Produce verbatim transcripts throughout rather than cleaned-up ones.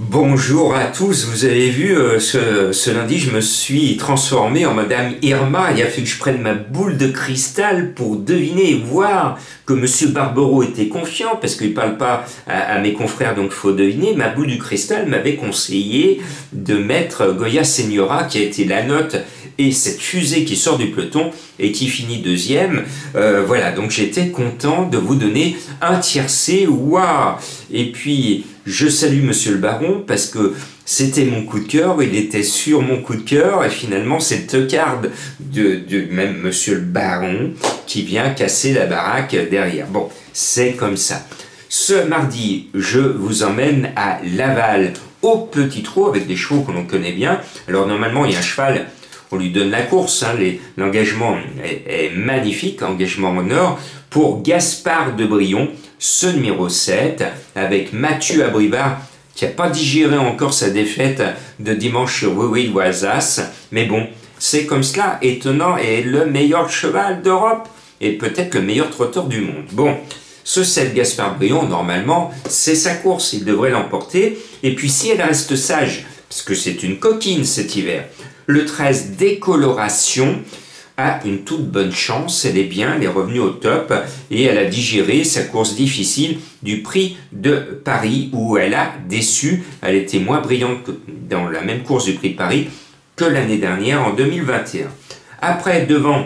Bonjour à tous, vous avez vu, euh, ce, ce lundi je me suis transformé en Madame Irma. Il a fallu que je prenne ma boule de cristal pour deviner et voir que Monsieur Barbero était confiant, parce qu'il ne parle pas à, à mes confrères, donc il faut deviner. Ma boule du cristal m'avait conseillé de mettre Goya Seniora, qui a été la note, et cette fusée qui sort du peloton et qui finit deuxième. Euh, voilà, donc j'étais content de vous donner un tiercé. Waouh! Et puis, je salue Monsieur le Baron parce que c'était mon coup de cœur, il était sur mon coup de cœur, et finalement c'est le teucard de, de même Monsieur le Baron qui vient casser la baraque derrière. Bon, c'est comme ça. Ce mardi, je vous emmène à Laval, au Petit Trot, avec des chevaux que l'on connaît bien. Alors normalement, il y a un cheval, on lui donne la course, hein, l'engagement est, est magnifique, engagement en or, pour Gaspard de Brion, ce numéro sept, avec Mathieu Abrivard, qui n'a pas digéré encore sa défaite de dimanche sur Oui Oui Oisas, mais bon, c'est comme cela, étonnant, et le meilleur cheval d'Europe, et peut-être le meilleur trotteur du monde. Bon, ce sept Gaspard Brion, normalement, c'est sa course, il devrait l'emporter, et puis si elle reste sage, parce que c'est une coquine cet hiver, le treize Décoloration a une toute bonne chance, elle est bien, elle est revenue au top et elle a digéré sa course difficile du Prix de Paris où elle a déçu, elle était moins brillante que dans la même course du Prix de Paris que l'année dernière en deux mille vingt et un. Après, devant,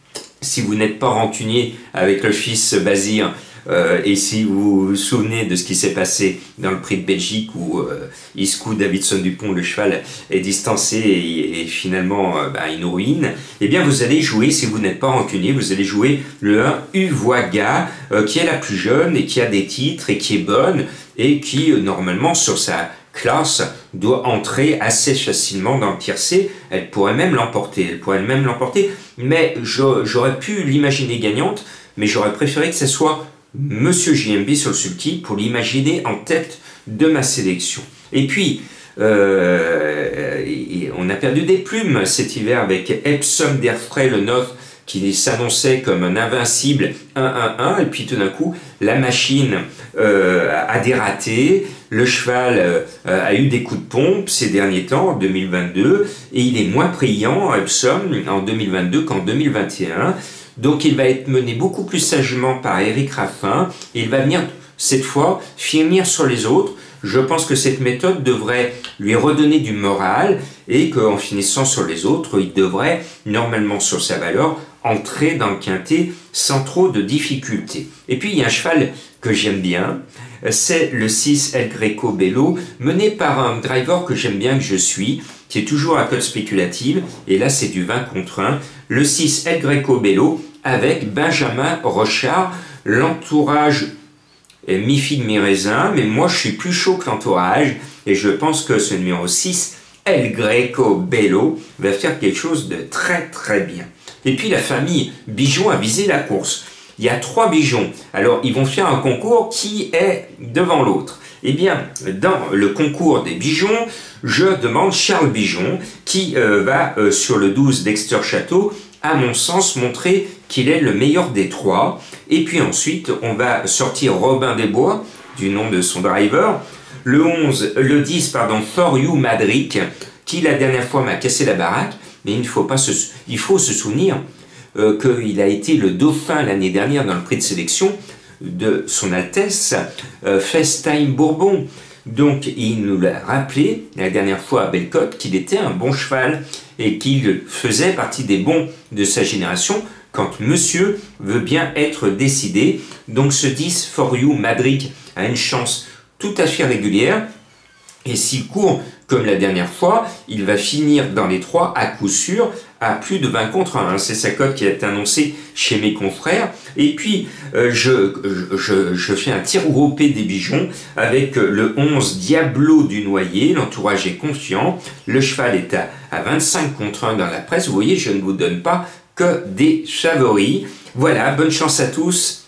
si vous n'êtes pas rancunier avec le fils Bazir, Euh, et si vous vous souvenez de ce qui s'est passé dans le Prix de Belgique où euh, Iscou Davidson Dupont, le cheval, est distancé et, et finalement euh, bah, une ruine, eh bien vous allez jouer, si vous n'êtes pas rancunier, vous allez jouer le un Uvoiga, euh, qui est la plus jeune et qui a des titres et qui est bonne et qui euh, normalement sur sa classe doit entrer assez facilement dans le tiercé. Elle pourrait même l'emporter, elle pourrait même l'emporter, mais j'aurais pu l'imaginer gagnante, mais j'aurais préféré que ce soit Monsieur J M B sur le sulky pour l'imaginer en tête de ma sélection. Et puis, euh, on a perdu des plumes cet hiver avec Epsom d'Airfray, le neuf, qui s'annonçait comme un invincible un un un, et puis tout d'un coup, la machine euh, a dératé, le cheval euh, a eu des coups de pompe ces derniers temps, en deux mille vingt-deux, et il est moins brillant, Epsom, en deux mille vingt-deux qu'en deux mille vingt et un. Donc il va être mené beaucoup plus sagement par Éric Raffin, et il va venir cette fois finir sur les autres. Je pense que cette méthode devrait lui redonner du moral et qu'en finissant sur les autres, il devrait normalement sur sa valeur entrer dans le quintet sans trop de difficultés. Et puis il y a un cheval que j'aime bien, c'est le six El Greco Bello, mené par un driver que j'aime bien, que je suis, qui est toujours à cote spéculative, et là c'est du vingt contre un, le six El Greco Bello, avec Benjamin Rochard, l'entourage est mi-figue mi-raisin, mais moi je suis plus chaud que l'entourage, et je pense que ce numéro six, El Greco Bello, va faire quelque chose de très très bien. Et puis la famille Bijon a visé la course. Il y a trois Bijons, alors ils vont faire un concours qui est devant l'autre. Eh bien, dans le concours des Bijons, je demande Charles Bijon, qui euh, va euh, sur le douze Dexter Château, à mon sens, montrer qu'il est le meilleur des trois. Et puis ensuite, on va sortir Robin des Bois, du nom de son driver, le onze, le dix, pardon, For You Madric, qui la dernière fois m'a cassé la baraque, mais il ne faut pas se, il faut se souvenir euh, qu'il a été le dauphin l'année dernière dans le prix de sélection de son Altesse euh, Festime Bourbon. Donc il nous l'a rappelé la dernière fois à Bellecote qu'il était un bon cheval et qu'il faisait partie des bons de sa génération quand monsieur veut bien être décidé. Donc ce dix For You Madric a une chance tout à fait régulière, et s'il court comme la dernière fois, il va finir dans les trois à coup sûr à plus de vingt contre un. C'est sa cote qui a été annoncée chez mes confrères. Et puis, euh, je, je, je fais un tir groupé des Bijons avec le onze Diablo du Noyer. L'entourage est confiant. Le cheval est à, à vingt-cinq contre un dans la presse. Vous voyez, je ne vous donne pas que des favoris. Voilà, bonne chance à tous.